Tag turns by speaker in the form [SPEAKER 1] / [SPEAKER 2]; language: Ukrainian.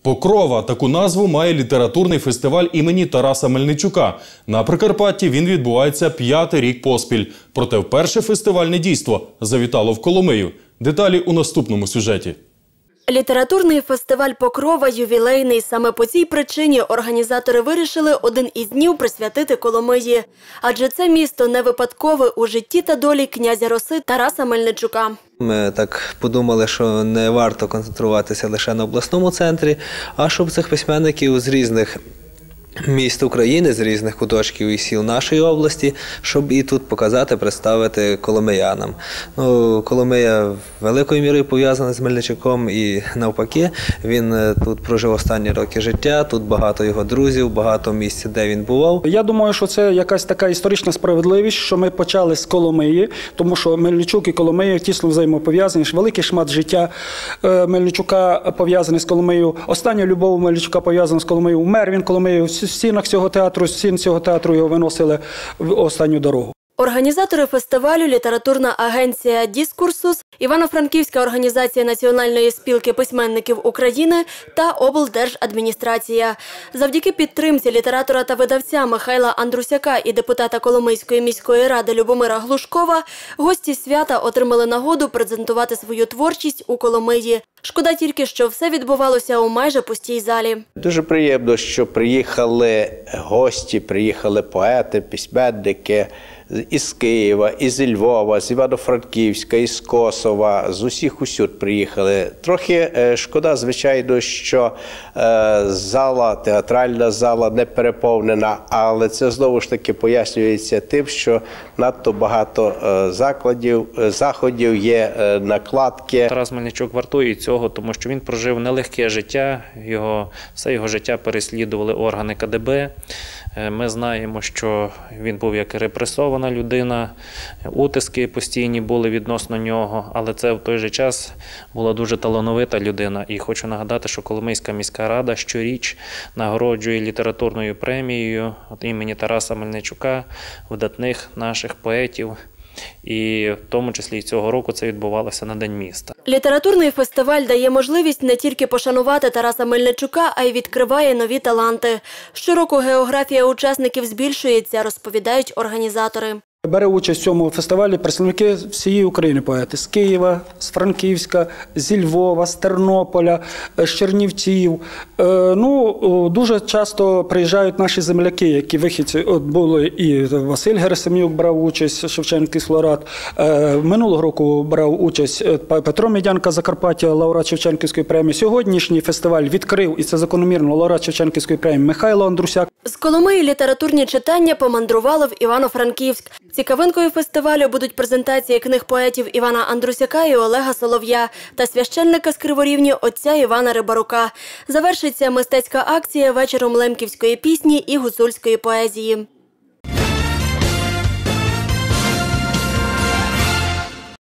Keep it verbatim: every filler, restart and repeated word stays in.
[SPEAKER 1] «Покрова» – таку назву має літературний фестиваль імені Тараса Мельничука. На Прикарпатті він відбувається п'ятий рік поспіль. Проте вперше фестивальне дійство завітало в Коломию. Деталі у наступному сюжеті.
[SPEAKER 2] Літературний фестиваль «Покрова» ювілейний. Саме по цій причині організатори вирішили один із днів присвятити Коломиї. Адже це місто не випадкове у житті та долі князя Роси Тараса Мельничука.
[SPEAKER 3] Ми так подумали, що не варто концентруватися лише на обласному центрі, а щоб цих письменників з різних міст України, з різних куточків і сіл нашої області, щоб і тут показати, представити коломиянам. Ну, Коломия великою мірою пов'язана з Мельничуком і навпаки. Він тут прожив останні роки життя, тут багато його друзів, багато місць, де він бував.
[SPEAKER 4] Я думаю, що це якась така історична справедливість, що ми почали з Коломиї, тому що Мельничук і Коломия тісно взаємопов'язані. Великий шмат життя Мельничука пов'язаний з Коломиєю. Остання любов Мельничука пов'язана з Коломиєю. Умер він Коломиєю. В стінах цього театру, з стін цього театру його виносили в останню дорогу.
[SPEAKER 2] Організатори фестивалю – літературна агенція «Діскурсус», Івано-Франківська організація Національної спілки письменників України та облдержадміністрація. Завдяки підтримці літератора та видавця Михайла Андрусяка і депутата Коломийської міської ради Любомира Глушкова гості свята отримали нагоду презентувати свою творчість у Коломиї. Шкода тільки, що все відбувалося у майже пустій залі.
[SPEAKER 5] Дуже приємно, що приїхали гості, приїхали поети, письменники із Києва, із Львова, з Івано-Франківська, із Косова, з усіх усюд приїхали. Трохи шкода, звичайно, що зала, театральна зала не переповнена, але це знову ж таки пояснюється тим, що надто багато закладів, заходів є, накладки.
[SPEAKER 6] Тарас Мельничук вартує цього, тому що він прожив нелегке життя, його, все його життя переслідували органи ка де бе. Ми знаємо, що він був як репресована людина, утиски постійні були відносно нього, але це в той же час була дуже талановита людина. І хочу нагадати, що Коломийська міська рада щоріч нагороджує літературною премією от імені Тараса Мельничука, видатних наших поетів. І в тому числі і цього року це відбувалося на День міста.
[SPEAKER 2] Літературний фестиваль дає можливість не тільки пошанувати Тараса Мельничука, а й відкриває нові таланти. Щороку географія учасників збільшується, розповідають організатори.
[SPEAKER 4] Бере участь в цьому фестивалі представники всієї України поети. З Києва, з Франківська, зі Львова, з Тернополя, з Чернівців. Ну, дуже часто приїжджають наші земляки, які вихідці. От були і Василь Герасим'юк брав участь, Шевченківський лауреат. Минулого року брав участь Петро Медянка, Закарпаття, лауреат Шевченківської премії. Сьогоднішній фестиваль відкрив, і це закономірно, лауреат Шевченківської премії Михайло Андрусяк.
[SPEAKER 2] З Коломиї літературні читання помандрували в Івано-Франківськ. Цікавинкою фестивалю будуть презентації книг поетів Івана Андрусяка і Олега Солов'я та священника з Криворівні отця Івана Рибарука. Завершиться мистецька акція вечором лемківської пісні і гуцульської поезії.